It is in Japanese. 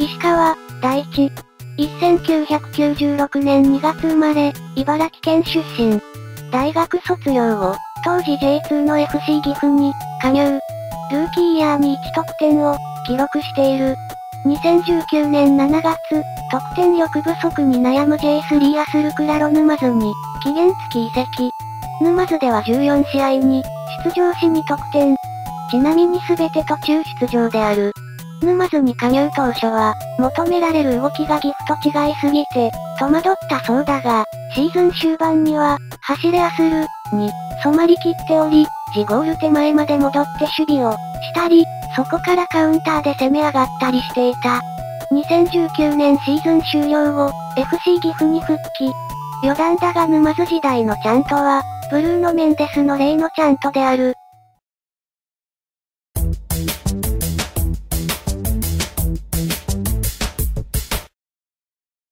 石川、大地。1996年2月生まれ、茨城県出身。大学卒業後、当時 J2 の FC 岐阜に加入。ルーキーイヤーに1得点を記録している。2019年7月、得点力不足に悩む J3 アスルクラロ沼津に期限付き移籍。沼津では14試合に出場し2得点。ちなみに全て途中出場である。沼津に加入当初は、求められる動きが岐阜と違いすぎて、戸惑ったそうだが、シーズン終盤には、走れアスル、に、染まりきっており、自ゴール手前まで戻って守備を、したり、そこからカウンターで攻め上がったりしていた。2019年シーズン終了後、FC 岐阜に復帰。余談だが沼津時代のチャントは、ブルーノ・メンデスの例のチャントである。